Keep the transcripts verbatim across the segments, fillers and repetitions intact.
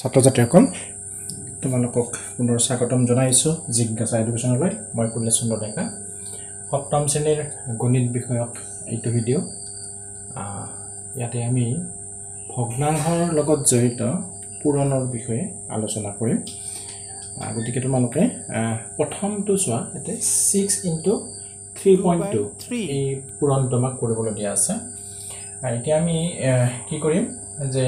ছাত্ৰ ছাত্ৰীসকল তোমালোকক পুনৰ স্বাগতম জনাইছো জিজ্ঞাসা এডুকেশ্যনলৈ মই কুলেশ চন্দ্ৰ ডেকা সপ্তম শ্ৰেণীৰ গণিত বিষয়ক এইটো ভিডিও ইয়াতে আমি ভগ্নাংশৰ লগত জড়িত পূৰণৰ বিষয়ে আলোচনা কৰিম গতিকে তোমালোকে প্ৰথমটো চোৱা এতে six into three point two এই পূৰণ তোমাক কৰিবলৈ দিয়া আছে এতিয়া আমি কি কৰিম যে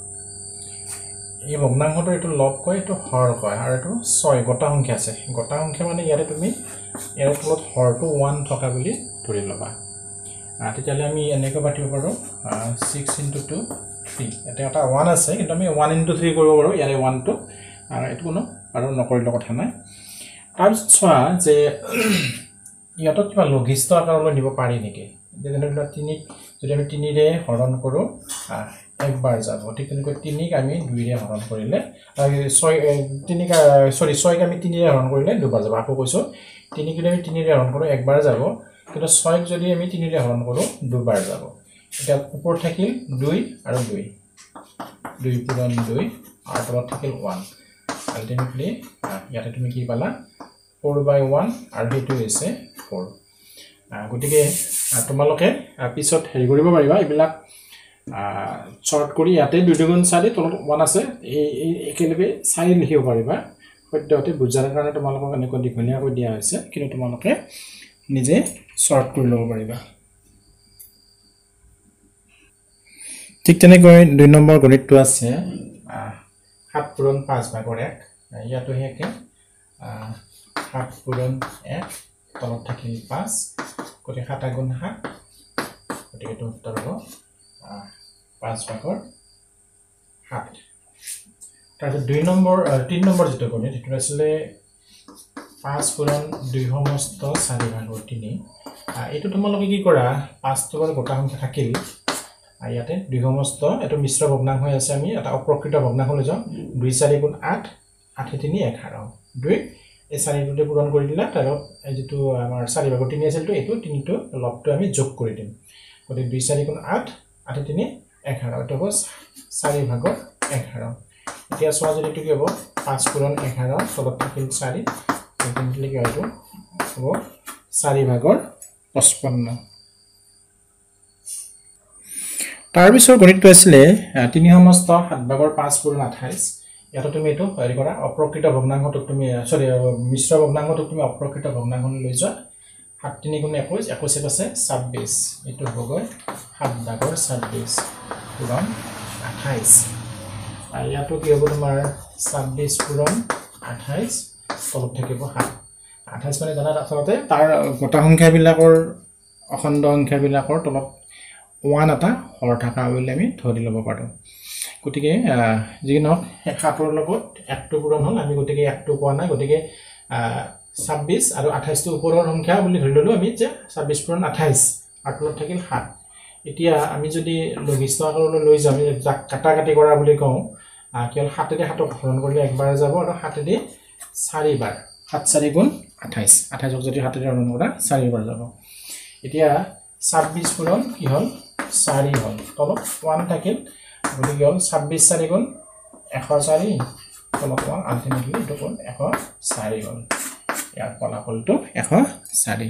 এই ভগ্নাংশটো এটো লব কয় এটো হৰ কয় আৰু এটো ছয় গটা সংখ্যা আছে গটা সংখ্যা মানে ইয়াতে তুমি ইয়াৰ তলত হৰটো one থকা বুলি ধৰি লবা তেতিয়ালে আমি এনেকৈ পাতিব পাৰো six into two three এটা এটা one আছে কিন্তু আমি one into three কৰিব পাৰো ইয়াৰে one টো আৰু এটো কোনো আৰু নকৰিলে কথা নাই তাৰপিছত চোৱা যে ইয়াতো কিবা লঘিষ্ঠ আকাৰলৈ নিব পাৰি নেকি যেনেকৈ তিনি যদি আমি তিনি ৰে হৰণ কৰো একবাৰ যাব ঠিক তেনেকৈ তিনি ক আমি দুই ৰে হৰণ কৰিলে ছয় তিনি কা সৰি ছয় ক আমি তিনি ৰে হৰণ কৰিলে দুবাৰ যাব আকৌ কৈছো তিনি ক আমি তিনি ৰে হৰণ কৰো একবাৰ যাব কিন্তু ছয় ক যদি আমি তিনি ৰে হৰণ কৰো দুবাৰ যাব এটা ওপৰ থাকিল দুই আৰু দুই দুই পূৰণ দুই আৰু তলত থাকিল one আলটিমেটলি ইয়াতে তুমি কি পালা four by one আৰু হেতু হৈছে four গতিকে তোমালোকে পিছত হেৰি কৰিব পাৰিবা ইবিলাক শর্ট কৰি ইয়াতে দুই দুগুণ চাৰি তলত one আছে এই একেলগে চাৰি লিখিব পাৰিবা সত্যতে বুজাৰ কাৰণে তোমালোকক এনেকৈ দীঘলীয়া কৰি দিয়া হৈছে কিন্তু তোমালোকে নিজে শর্ট কৰি ল'ব পাৰিবা ঠিক তেনেকৈ দুই নম্বৰ গণিতটো আছে সাত পূৰণ পাঁচ ভাগৰ এক ইয়াতো হেকে সাত পূৰণ এক তলত থাকিল পাঁচ গতিকে সাত গুণ সাত গতিকে এইটো উত্তৰ হ'ব পাঁচ ভাগৰ সাত তাৰপিছত দুই নম্বৰ তিনি নম্বৰ যেটো গণিত সেইটো আছিলে পাঁচ পূৰণ দুই সমস্ত চাৰি ভাগৰ তিনি এইটো তোমালোকে কি কৰা পাঁচ তোমাৰ গোটা সংখ্যা থাকিল ইয়াতে দুই সমস্ত এটো মিশ্ৰ ভগ্নাংশ হৈ আছে আমি এটা অপ্ৰকৃত ভগ্নাংশ লৈ যাওঁ দুই চাৰি গুণ আঠ আঠ তিনি এঘাৰ দুই এই চাৰিটোতে পূৰণ কৰি দিলা তাৰ যেটো আমাৰ চাৰি ভাগৰ তিনি আছিল তো এটো তিনিটো লবটো আমি যোগ কৰি দিম গতিকে দুই চাৰি গুণ আঠ আঠ তিনি এঘাৰ এটো হ'ব চাৰি ভাগৰ এঘাৰ এতিয়া চোৱা যদি কি হ'ব পাঁচ পূৰণ এঘাৰ তলত থাকিল চাৰি আলটিমেটলি কি হয়তো হ'ব চাৰি ভাগৰ পঁচপন্ন তাৰ পিছৰ গণিতটো আছিল তিনি সমস্ত সাত ভাগৰ পাঁচ পূৰণ আঠাইশ ইয়াতো তুমি এটো হেৰি কৰা অপ্ৰকৃত ভগ্নাংশটোক তুমি সৰি মিশ্ৰ ভগ্নাংশটোক তুমি অপ্ৰকৃত ভগ্নাংশলৈ লৈ যোৱা সাত তিনি গুণ একৈশ একৈশ আছে ছাব্বিশ এটো হবগৈ সাত ভাগৰ ছাব্বিশ পূৰণ আঠাইশ আৰু ইয়াতো কি হ'ব তোমাৰ ছাব্বিশ পূৰণ আঠাইশ তলত থাকিব সাত আঠাইশ মানে জানা আচলতে তাৰ গোটা সংখ্যাবিলাকৰ অখণ্ড সংখ্যাবিলাকৰ তলত one এটা হৰ থাকা বুলি আমি ধৰি ল'ব পাৰো গতিকে যি নহওক সাতৰ লগত একটো পূৰণ হ'ল আমি গতিকে একটো কোৱা নাই গতিকে ছাব্বিশ আৰু আঠাইশ টো ওপৰৰ সংখ্যা বুলি ধৰি ললো আমি যে ছাব্বিশ পূৰণ আঠাইশ আৰু তলত থাকিল সাত এতিয়া আমি যদি লঘিষ্ঠ আকাৰলৈ লৈ যাম যাক কাটা কাটি কৰা বুলি কওঁ কেৱল সাতেৰে সাতক হৰণ কৰিলে একবাৰ যাব আৰু সাতেৰে চাৰিবাৰ সাত চাৰি গুণ আঠাইশ আঠাইশক যদি সাতেৰে হৰণ কৰা চাৰিবাৰ যাব এতিয়া ছাব্বিশ পূৰণ কি হ'ল চাৰি হ'ল তলত one থাকিল গতিকে হ'ল ছাব্বিশ চাৰি গুণ এশ চাৰি তলত one আলটিমেটলি এটো হ'ল এশ চাৰি হ'ল ইয়াৰ ফলাফলটো এশ চাৰি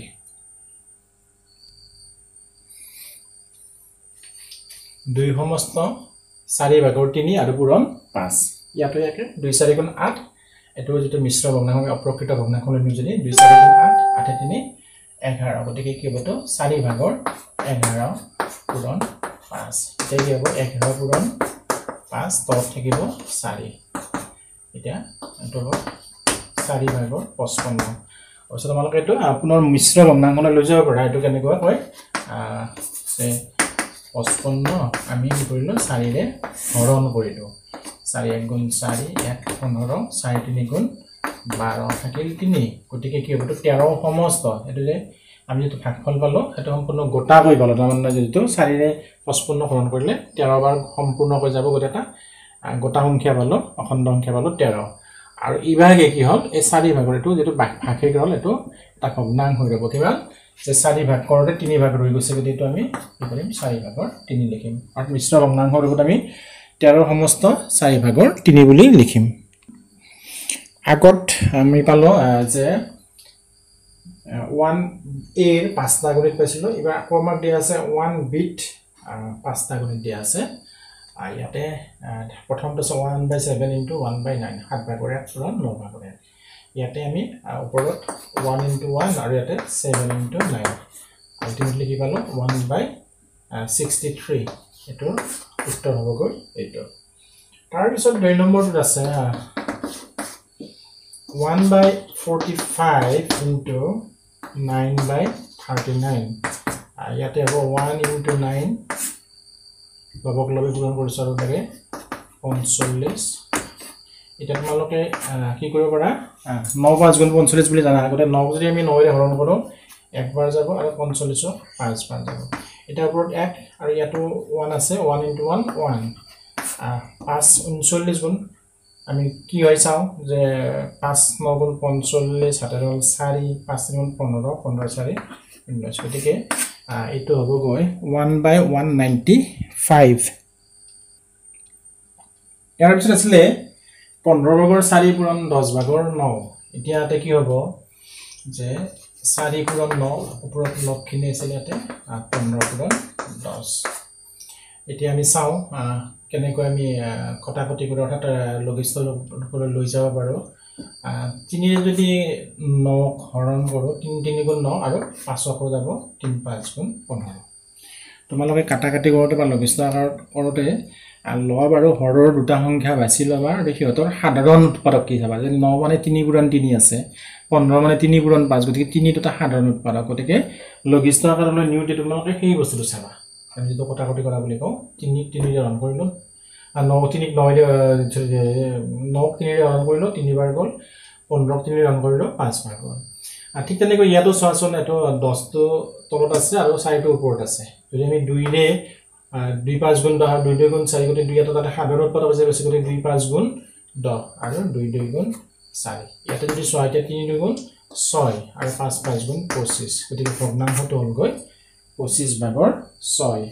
দুই সমস্ত চাৰি ভাগৰ তিনি আৰু পূৰণ পাঁচ ইয়াতো একে দুই চাৰি গুণ আঠ এটো যেটো মিশ্ৰ ভগ্নাংশ অপ্ৰকৃত ভগ্নাংশ লৈ যদি দুই চাৰি গুণ আঠ আঠ তিনি এঘাৰ গতিকে কি হ'বতো চাৰি ভাগৰ এঘাৰ পূৰণ পাঁচ এতিয়া কি হ'ব এঘাৰ পূৰণ পাঁচ তলত থাকিব চাৰি এতিয়া এটো হ'ব চাৰি ভাগৰ পঁচপন্ন অৱশ্যে তোমালোকে এইটো আপোনাৰ মিশ্ৰ ভগ্নাংশলৈ লৈ যাব পাৰা এইটো কেনেকুৱা হয় যে পঁচপন্ন আমি কি কৰিলো চাৰি ৰে হৰণ কৰিলো চাৰি এক গুণ চাৰি এক পোন্ধৰ চাৰি তিনি গুণ বাৰ থাকিল তিনি গতিকে কি হ'ব তেৰ সমস্ত এটো যে আমি যেটো ভাগফল পালো এটা সম্পূৰ্ণ গোটা হৈ গল তাৰমানে যেটো চাৰি ৰে পঁচপন্ন হৰণ কৰিলে তেৰ বাৰ সম্পূৰ্ণ হৈ যাব গটা গোটা সংখ্যা পালো অখণ্ড সংখ্যা পালো তেৰ আৰু ইভাগে কি হ'ল এই চাৰি ভাগৰ এটো যেটো ভাগে গল এটো এটা ভগ্নাংশ হৈ যাব কিমান যে চাৰি ভাগ কৰোতে তিনি ভাগ ৰৈ গৈছে গতিকে আমি কি কৰিম চাৰি ভাগৰ তিনি লিখিম আৰু মিশ্ৰ ভগ্নাংশৰ লগত আমি তেৰ সমস্ত চাৰি ভাগৰ তিনি বুলি লিখিম আগত আমি পালো যে one a এর পাঁচটা গণিত পাইছিলো এবাৰ আকৌ আমাক দিয়া আছে one bit পাঁচটা গণিত দিয়া আছে ইয়াতে প্ৰথমটো আছে one by seven into one by nine সাত ভাগৰ এক পূৰণ ন ভাগৰ এক ইয়াতে আমি ওপৰত one into one আৰু ইয়াতে seven into nine আলটিমেটলি কি পালো one by sixty-three এটো উত্তৰ হ'ব গৈ এটো তাৰ পিছত দুই নম্বৰটো আছে one by forty-five into nine by thirty-nine ইয়াতে হ'ব one into nine লবক লবে পূৰণ কৰিছ আৰু লাগে পঞ্চল্লিছ এটা তোমালোকে কি কৰিব পাৰা নয় পাঁচ গুণ পঞ্চল্লিছ বুলি জানা আগতে নয় যদি আমি নয় ৰে হৰণ কৰো একবাৰ যাব আৰু পঞ্চল্লিছ পাঁচ বাৰ যাব এটা ওপৰত এক আৰু ইয়াতো one আছে one into one one পাঁচ ঊনচল্লিছ গুণ আমি কি হয় চাও যে পাঁচ নয় গুণ পঞ্চল্লিছ হাতেৰ হল চাৰি পাঁচ গুণ পোন্ধৰ পোন্ধৰ চাৰি ঊনৈছ গতিকে এটো হ'ব গৈ one by one ninety-five ইয়াৰ পিছত আছিল পোন্ধৰ ভাগৰ চাৰি পূৰণ দহ ভাগৰ ন এতিয়া ইয়াতে কি হ'ব যে চাৰি পূৰণ ন ওপৰত লক্ষিনী আছিল ইয়াতে পোন্ধৰ পূৰণ দহ এতিয়া আমি চাও কেনেকৈ আমি কটাকটি কৰি অৰ্থাৎ লঘিষ্ঠ ৰূপলৈ লৈ যাব পাৰো তিনি যদি ন হৰণ কৰো তিনি তিনি গুণ ন আৰু পাঁচ ক যাব তিনি পাঁচ গুণ পোন্ধৰ তোমালোকে কাটাকাটি কৰোতে বা লঘিষ্ঠ আকাৰ কৰোতে লব আৰু হৰৰ দুটা সংখ্যা বাছি লবা আৰু সিহঁতৰ সাধাৰণ উৎপাদক কি চাবা যে ন মানে তিনি পূৰণ তিনি আছে পোন্ধৰ মানে তিনি পূৰণ পাঁচ গতিকে তিনি দুটা সাধাৰণ উৎপাদক গতিকে লঘিষ্ঠ আকাৰলৈ নিউতে তোমালোকে সেই বস্তুটো চাবা আমি যেটো কটাকটি কৰা বুলি কওঁ তিনি তিনি হৰণ কৰিলো আর নয় তিনিক নয় নয় তিনি হৰণ কৰিলো তিনিবাৰ গল পোন্ধৰ তিনি হৰণ কৰিলো পাঁচ বাৰ গল আর ঠিক তেনেকৈ ইয়াতো চোৱাচোন এটো দহ টো তলত আছে আৰু চাৰি টো ওপৰত আছে যদি আমি দুই ৰে দুই পাঁচ গুণ দহ দুই দুই গুণ চাৰি গতি দুই এটা তাতে সাধাৰণ উৎপাদক আছে বেছি গতি দুই পাঁচ গুণ দহ আৰু দুই দুই গুণ চাৰি ইয়াতে যদি ছয় তে তিনি দুই গুণ ছয় আৰু পাঁচ পাঁচ গুণ পঁচিছ গতিকে ভগ্নাংশটো হ'ল গৈ পঁচিছ ভাগৰ ছয়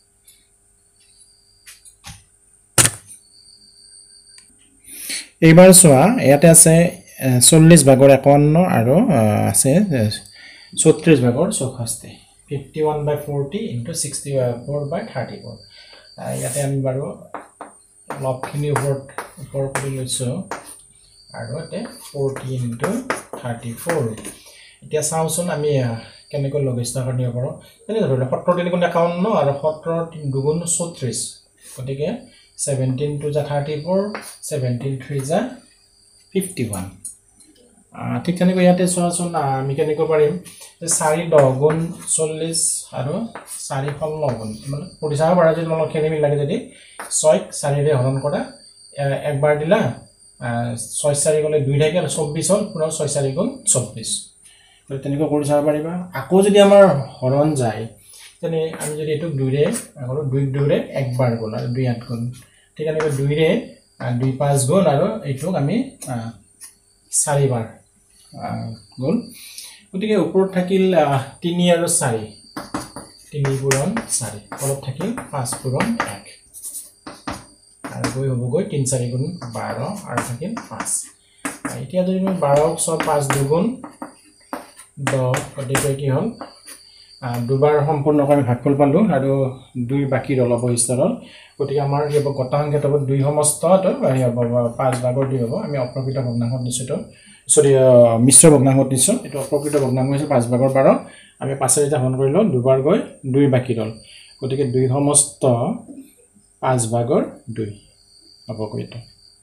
এইবাৰ চোৱা ইয়াতে আছে চল্লিছ ভাগৰ একাৱন্ন আৰু আছে ছত্ৰিছ ভাগৰ চৌষষ্ঠি fifty-one by forty into sixty-four by thirty-four ইয়াতে আমি বাৰু লবখিনি ওপৰত ওপৰ কৰি লৈছো আৰু এতে forty into thirty-four এতিয়া চাওচোন আমি কেনেকৈ লঘিষ্ঠ আকাৰ নিব পাৰো তেনে ধৰিলে সত্তৰ তিনি গুণ একাৱন্ন আৰু সত্তৰ দুগুণ ছত্ৰিছ গতিকে seventeen two ja thirty-four seventeen three ja fifty-one ঠিক তেনেকৈ ইয়াতে চোৱাচোন আমি কেনেকৈ পাৰিম যে চাৰি দহ গুণ চল্লিছ আৰু চাৰি ষোল্ল গুণ মানে পঢ়িছাব পাৰা যদি তোমালোক খেলি মিল লাগে যদি ছয় চাৰি ৰে হৰণ কৰা একবাৰ দিলা ছয় চাৰি গলে দুই থাকে আৰু চৌব্বিছ হল পুনৰ ছয় চাৰি গুণ চৌব্বিছ তো তেনেকৈ কৰি চাব পাৰিবা আকৌ যদি আমাৰ হৰণ যায় তেনে আমি যদি এটো দুই ৰে আৰু দুই দুই ৰে একবাৰ গল আৰু দুই আঠ গুণ ঠিক আছে দুই ৰে দুই পাঁচ গুণ আৰু এইটোক আমি চাৰিবাৰ গল গতিকে ওপৰত থাকিল তিনি আৰু চাৰি তিনি পূৰণ চাৰি তলত থাকিল পাঁচ পূৰণ এক আৰু গৈ হ'ব গৈ তিনি চাৰি গুণ বাৰ আৰু থাকিল পাঁচ এতিয়া যদি আমি বাৰ ক পাঁচ দুগুণ দহ গতিকে কি হ'ল দুবাৰ সম্পূৰ্ণকৈ আমি ভাগফল পালো আৰু দুই বাকি ৰল অৱশিষ্ট ৰল গতিকে আমাৰ কি হ'ব গটা সংখ্যাটো হ'ব দুই সমস্ত পাঁচ ভাগৰ দুই হ'ব আমি অপ্ৰকৃত ভগ্নাংশত নিছো তো সৰি মিশ্ৰ ভগ্নাংশত নিছো এটো অপ্ৰকৃত ভগ্নাংশ হৈছে পাঁচ ভাগৰ বাৰ আমি পাঁচ এটা হৰণ কৰিলো দুবাৰ গৈ দুই বাকি ৰল গতিকে দুই সমস্ত পাঁচ ভাগৰ দুই হ'ব কইটো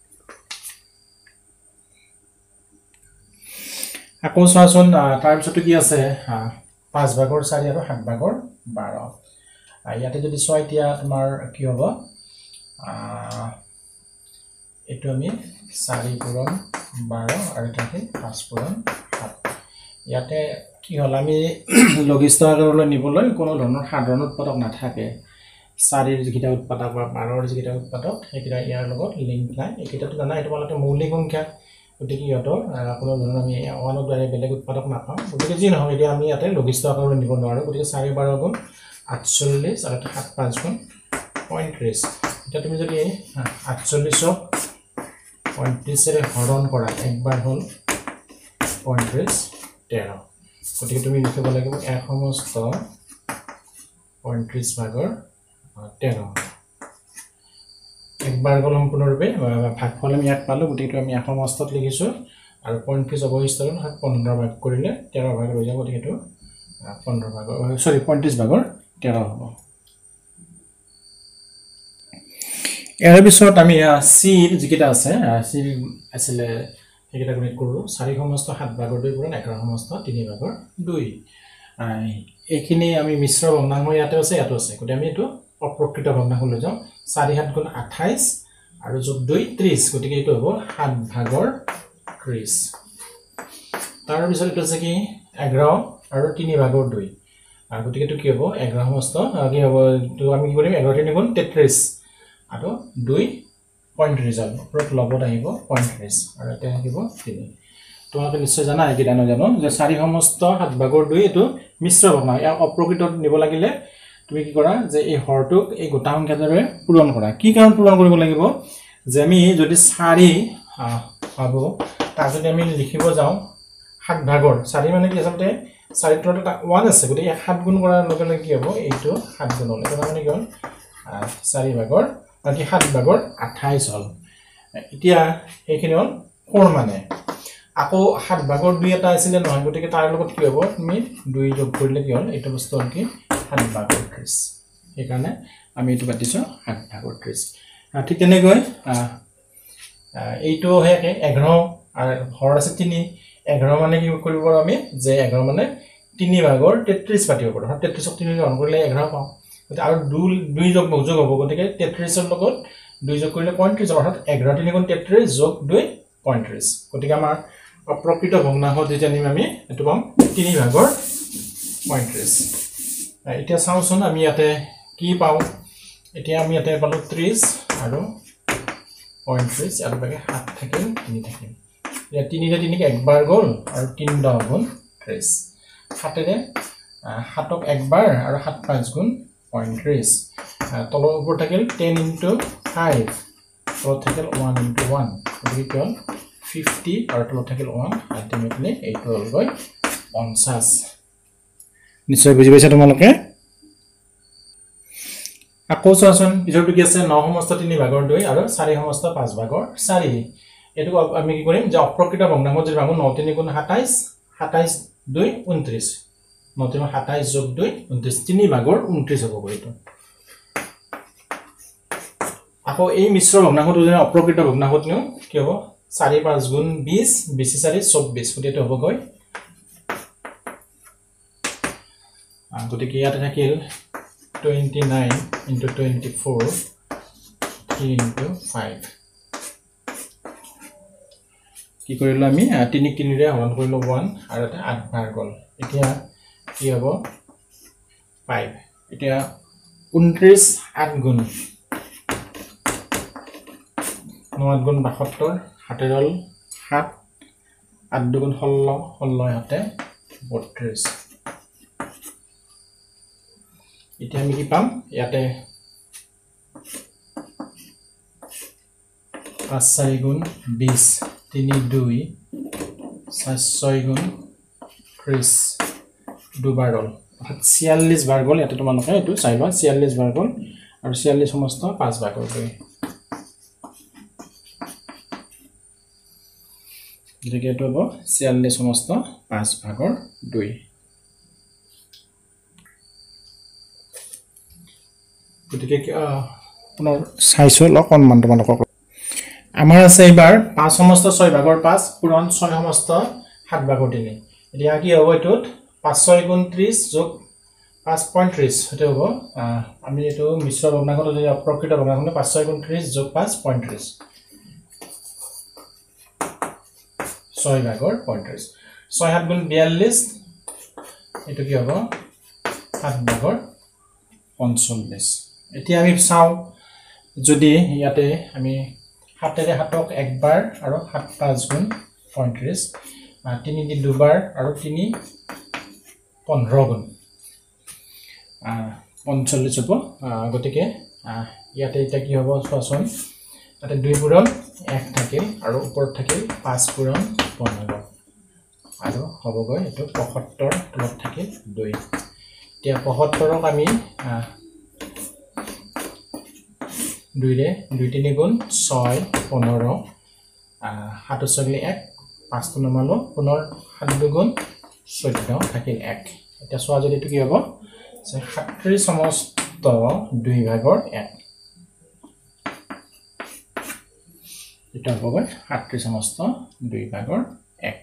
আকৌ চোৱাচোন তাৰ পিছতো কি আছে পাঁচ ভাগৰ চাৰি আৰু সাত ভাগৰ বাৰ ইয়াতে যদি ছয় তিয়া তোমাৰ কি হ'ব এটো আমি চাৰি পূৰণ বাৰ আৰু থাকে পাঁচ পূৰণ সাত ইয়াতে কি হল আমি লঘিষ্ঠ আকাৰলৈ নিবলৈ কোনো ধৰণৰ সাধাৰণ উৎপাদক নাথাকে চাৰিৰ যিকিটা উৎপাদক বা বাৰৰ যিকিটা উৎপাদক সেইকিটা ইয়াৰ লগত লিংক নাই এইকিটাটো জানা এটা তোমালোকে মৌলিক সংখ্যা গতিকে ইহঁতৰ কোনো ধৰণৰ আমি ওৱানৰ দ্বাৰা বেলেগ উৎপাদক নাপাওঁ গতিকে যি নহয় এতিয়া আমি ইয়াতে লঘিষ্ঠ আকাৰলৈ নিব নোৱাৰো গতিকে চাৰি বাৰ গুণ আঠচল্লিছ আৰু সাত পাঁচ গুণ পঁয়ত্ৰিছ এটা তুমি যদি আঠচল্লিশক পঁয়ত্ৰিশেৰে হৰণ কৰা একবাৰ হ'ল পঁয়ত্ৰিশ তেৰ গতিকে তুমি লিখিব লাগিব এক সমস্ত পঁয়ত্ৰিশ ভাগৰ তেৰ একবাৰ গল সম্পূৰ্ণৰূপে ভাগফল আমি এক পালো গতিকে আমি এক সমস্তত লিখিছো আৰু পঁয়ত্ৰিশ অৱশিষ্ট হ'ল পোন্ধৰ ভাগ কৰিলে তেৰ ভাগ হৈ যাব গতিকে এটো পোন্ধৰ ভাগৰ সৰি পঁয়ত্ৰিশ ভাগৰ তেৰ হ'ব ইয়াৰ পিছত আমি সিৰ যিকেইটা আছে সি আছিল এইকেইটা গণিত কৰোঁ চাৰি সমস্ত সাত ভাগৰ দুই পূৰণ এঘাৰ সমস্ত তিনি ভাগৰ দুই এইখিনি আমি মিশ্ৰ ভগ্নাংশ ইয়াতে আছে ইয়াতে আছে গতিকে আমি এইটো অপ্ৰকৃত ভগ্নাংশ লৈ যাওঁ চাৰি সাত গুণ আঠাইশ আৰু যোগ দুই ত্ৰিশ গতিকে এইটো হ'ব সাত ভাগৰ ত্ৰিশ তাৰ পিছত এইটো আছে কি এঘাৰ আৰু তিনি ভাগৰ দুই গতিকে এইটো কি হ'ব এঘাৰ সমস্ত কি হ'ব তো আমি কি কৰিম এঘাৰ তিনি গুণ তেত্ৰিশ আৰু দুই পঁয়ত্ৰিশ যাব ওপৰত লগত আহিব পঁয়ত্ৰিশ আৰু এটা আহিব তিনি তোমালোকে নিশ্চয় জানা কি জানো জানো যে চাৰি সমস্ত সাত ভাগৰ দুই এটো মিশ্ৰ ভগ্নাংশ ইয়াক অপ্ৰকৃতত নিব লাগিলে তুমি কি কৰা যে এই হৰটোক এই গোটা সংখ্যাটোৰে পূৰণ কৰা কি কাৰণ পূৰণ কৰিব লাগিব যে আমি যদি চাৰি পাব তাৰ যদি আমি লিখিব যাওঁ সাত ভাগৰ চাৰি মানে কি আচলতে চাৰিৰ তলত এটা ওৱান আছে গতিকে সাত গুণ কৰাৰ লগে লগে কি হ'ব এইটো সাত গুণ হ'ল এটা মানে কি হ'ল চাৰি ভাগৰ বাকি সাত ভাগৰ আঠাইশ হ'ল এতিয়া এইখিনি হ'ল কোৰ মানে আকৌ সাত ভাগৰ দুই এটা আছিলে নহয় গতিকে তাৰ লগত কি হ'ব তুমি দুই যোগ কৰিলে কি হ'ল এইটো বস্তু হ'ল কি সাত ভাগৰ ত্ৰিশ সেইকাৰণে আমি এইটো পাতিছো সাত ভাগৰ ত্ৰিশ ঠিক তেনেকৈ এইটো হে এঘাৰ আৰু হৰ আছে তিনি এঘাৰ মানে কি কৰিব পাৰো আমি যে এঘাৰ মানে তিনি ভাগৰ তেত্ৰিশ পাতিব পাৰো তেত্ৰিশক তিনি হৰণ কৰিলে এঘাৰ পাওঁ আৰু দুই দুই যোগ যোগ হ'ব গতিকে তেত্ৰিশৰ লগত দুই যোগ কৰিলে পঁয়ত্ৰিশ অৰ্থাৎ এঘাৰ তিনি গুণ তেত্ৰিশ যোগ দুই পঁয়ত্ৰিশ গতিকে আমাৰ অপ্ৰকৃত ভগ্নাংশ যেটা নিম আমি এটো পাম তিনি ভাগৰ পঁয়ত্ৰিশ এতিয়া চাওচোন আমি ইয়াতে কি পাওঁ এতিয়া আমি ইয়াতে পালো ত্ৰিশ আৰু পঁয়ত্ৰিশ আৰু বাকি সাত থাকিল তিনি থাকিল ইয়া তিনিটা তিনিক একবাৰ গল আৰু তিন দহ গুণ ত্ৰিশ সাতেৰে সাতক একবাৰ আৰু সাত পাঁচ গুণ পঁয়ত্ৰিশ তলৰ ওপৰ থাকিল টেন ইনটু ফাইভ তলত থাকিল ওৱান ইনটু ওৱান গতিকে ফিফটি আৰু তলত থাকিল ওৱান আল্টিমেটলি এইটো হ'লগৈ পঞ্চাছ নিশ্চয় বুজি পাইছা তোমালোকে আকৌ চোৱাচোন পিছৰটো কি আছে ন সমস্ত তিনি ভাগৰ দুই আৰু চাৰি সমস্ত পাঁচ ভাগৰ চাৰি এইটো আমি কি কৰিম যে অপ্ৰকৃত ভগ্নাংশ যদি ভাঙো ন তিনি গুণ সাতাইশ সাতাইশ দুই ঊনত্ৰিশ ন তিনি সাতাইশ যোগ দুই ঊনত্ৰিশ তিনি ভাগৰ ঊনত্ৰিশ হ'ব এইটো আকৌ এই মিশ্ৰ ভগ্নাংশটো যদি অপ্ৰকৃত ভগ্নাংশত নিও কি হ'ব চাৰি পাঁচ গুণ বিশ বিশ চাৰি চৌব্বিশ গতিকে হ'বগৈ গতিকে ইয়াতে থাকিল twenty-nine into twenty-four three into five কি কৰিলো আমি তিনি তিনিৰে হৰণ কৰিলো one আৰু এটা আঠ ভাগ গল এতিয়া কি হ'ব five এতিয়া ঊনত্ৰিশ আঠ গুণ ন আঠ গুণ বাসত্তৰ সাতেৰ হ'ল সাত আঠ দুগুণ ষোল্ল ষোল্ল হাতে বত্ৰিশ এতিয়া আমি কি পাম ইয়াতে পাঁচ চাৰি গুণ বিশ তিনি দুই চাৰি ছয় গুণ ত্ৰিশ দুবাৰ হ'ল অৰ্থাৎ ছিয়াল্লিছ বাৰ গ'ল ইয়াতে তোমালোকে এইটো চাইবা ছিয়াল্লিছ বাৰ গ'ল আৰু ছিয়াল্লিছ সমস্ত পাঁচ ভাগৰ দুই গতিকে এইটো হ'ব ছিয়াল্লিছ সমস্ত পাঁচ ভাগৰ দুই গতিকে পুনৰ চাইছো অকণমান তোমালোকক আমাৰ আছে এইবাৰ পাঁচ সমস্ত ছয় ভাগৰ পাঁচ পূৰণ ছয় সমস্ত সাত ভাগৰ তিনি এতিয়া কি হ'ব এইটোত পাঁচ ছয় গুণ ত্ৰিশ যোগ পাঁচ পঁয়ত্ৰিশ সেইটো হ'ব আমি এইটো মিশ্ৰ ভগ্নাংশত যদি অপ্ৰকৃত ভগ্নাংশ পাঁচ ছয় গুণ ত্ৰিশ যোগ পাঁচ পঁয়ত্ৰিশ ছয় ভাগৰ পঁয়ত্ৰিশ ছয় সাত গুণ বিয়াল্লিছ এইটো কি হ'ব সাত ভাগৰ পঞ্চল্লিছ এতিয়া আমি চাওঁ যদি ইয়াতে আমি সাতেৰে সাতক একবাৰ আৰু সাত পাঁচ গুণ পঁয়ত্ৰিশ তিনি দি দুবাৰ আৰু তিনি পোন্ধৰ গুণ পঞ্চল্লিছ হ'ব গতিকে ইয়াতে এটা কি হ'ব চোৱাচোন তাতে দুই পূৰণ এক থাকিল আৰু ওপৰত থাকিল পাঁচ পূৰণ পোন্ধৰ আৰু হ'বগৈ এটো পঁয়সত্তৰ তলত থাকিল দুই এতিয়া পঁয়সত্তৰক আমি দুই ৰে দুই তিনি গুণ ছয় পোন্ধৰ সাত ছয় এক পাঁচ তো নমালো পুনৰ সাত দুগুণ চৈধ্য থাকিল এক এতিয়া চোৱা যদি এটো কি হ'ব সাতত্ৰিশ সমস্ত দুই ভাগৰ এক এটা হ'বগৈ সাতত্ৰিশ সমস্ত দুই ভাগৰ এক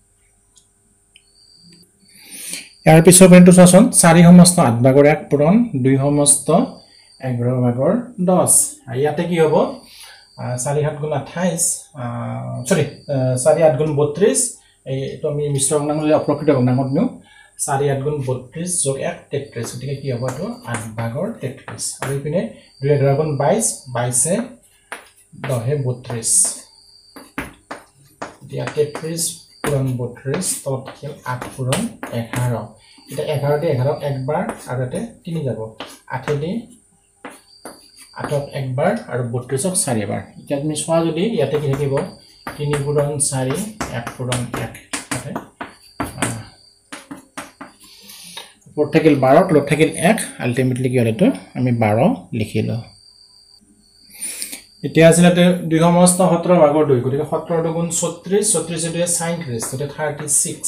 ইয়াৰ পিছৰ পইণ্টটো চোৱাচোন চাৰি সমস্ত আঠ ভাগৰ এক পূৰণ দুই সমস্ত এঘাৰ ভাগৰ দহ ইয়াতে কি হ'ব চাৰি সাত গুণ আঠাইশ সৰি চাৰি আঠ গুণ বত্ৰিশ এইটো আমি মিশ্ৰ ভগ্নাংশ অপ্ৰকৃত ভগ্নাংশত নিও চাৰি আঠ গুণ বত্ৰিশ যোগ এক তেত্ৰিশ গতিকে কি হ'ব এটো আঠ ভাগৰ তেত্ৰিশ আৰু ইপিনে দুই এঘাৰ গুণ বাইশ বাইশ এ দহ এ বত্ৰিশ এতিয়া তেত্ৰিশ পূৰণ বত্ৰিশ তলত থাকিল আঠ পূৰণ এঘাৰ এটা এঘাৰ দি এঘাৰ একবাৰ আৰু এতে তিনি যাব আঠ দি আঠক একবাৰ আৰু বত্ৰিশক চাৰিবাৰ এতিয়া তুমি চোৱা যদি ইয়াতে কি থাকিব তিনি পূৰণ চাৰি এক পূৰণ এক আছে ওপৰত থাকিল বাৰ তলত থাকিল এক আলটিমেটলি কি হ'ল এটো আমি বাৰ লিখিলো এতিয়া আছিল দুই সমস্ত সোতৰ ভাগৰ দুই গতিকে সোতৰ দুগুণ ছত্ৰিশ ছত্ৰিশ দুই ছয়ত্ৰিশ গতিকে ছয়ত্ৰিশ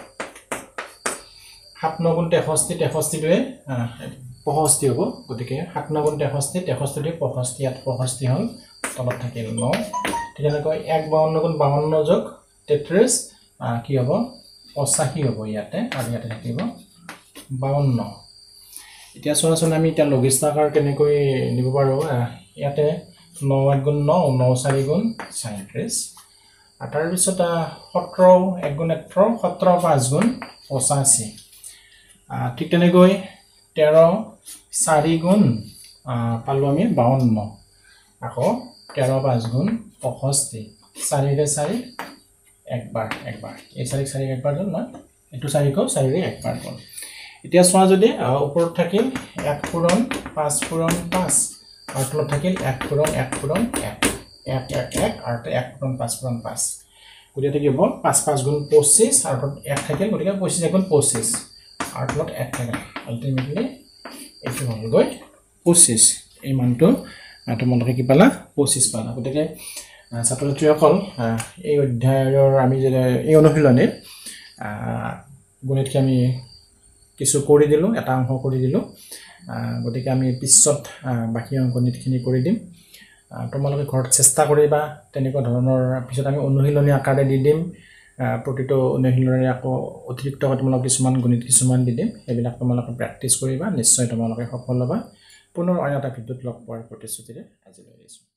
সাত ন গুণ তেষষ্ঠি তেষষ্ঠি দুই পঁয়ষষ্ঠি হ'ব গতিকে সাত ন গুণ তেষষ্ঠি তেষষ্ঠি দুই পঁয়ষষ্ঠি ইয়াত পঁয়ষষ্ঠি হ'ল তলত থাকিল ন তেনেকৈ এক বাৱন্ন গুণ বাৱন্ন যোগ তেত্ৰিশ কি হ'ব পঁচাশী হ'ব ইয়াতে আৰু ইয়াতে থাকিব বাৱন্ন এতিয়া চোৱাচোন আমি এতিয়া লঘিষ্ঠ আকাৰ কেনেকৈ নিব পাৰোঁ ইয়াতে ন এক গুণ ন ন চাৰি গুণ ছয়ত্ৰিশ আৰু তাৰপিছত সোতৰ এক গুণ ওঠৰ সোতৰ পাঁচ গুণ পঁচাশী ঠিক তেনেকৈ তেৰ চাৰি গুণ পালোঁ আমি বাৱন্ন আকৌ তেৰ পাঁচ গুণ পঁয়ষষ্ঠি চাৰিৰে চাৰি একবাৰ একবাৰ এই চাৰিক চাৰি একবাৰ গ'ল নহয় এইটো চাৰিকো চাৰিৰে একবাৰ গ'ল এতিয়া চোৱা যদি ওপৰত থাকিল এক পূৰণ পাঁচ পূৰণ পাঁচ আৰু তলত থাকিল এক পূৰণ এক পূৰণ এক এক এক এক আৰু এক পূৰণ পাঁচ পূৰণ পাঁচ গতিকে থাকিব পাঁচ পাঁচ গুণ পঁচিছ আৰু তলত এক থাকিল গতিকে পঁচিছ এক গুণ পঁচিছ আৰু তলত এক থাকিল আল্টিমেটলি এইটো হ'লগৈ পঁচিছ এই মানটো তোমালোকে কি পালা পঁচিছ পালা গতিকে ছাত্ৰ ছাত্ৰীসকল এই অধ্যায়ৰ আমি যে এই অনুশীলনীৰ গণিতকে আমি কিছু কৰি দিলোঁ এটা অংশ কৰি দিলোঁ গতিকে আমি পিছত বাকী অংকনিতখিনি কৰি দিম তোমালোকে ঘৰত চেষ্টা কৰিবা তেনেকুৱা ধৰণৰ পিছত আমি অনুশীলনী আকাৰে দি দিম প্ৰতিটো অনুশীলনীৰ আকৌ অতিৰিক্ত তোমালোক কিছুমান গণিত কিছুমান দি দিম এইবিলাক তোমালোকে প্ৰেক্টিছ কৰিবা নিশ্চয় তোমালোকে সফল হ'বা পুনৰ অন্য এটা ভিডিঅ'ত লগ পোৱাৰ প্ৰতিশ্ৰুতিৰে আজিলৈ এৰিছোঁ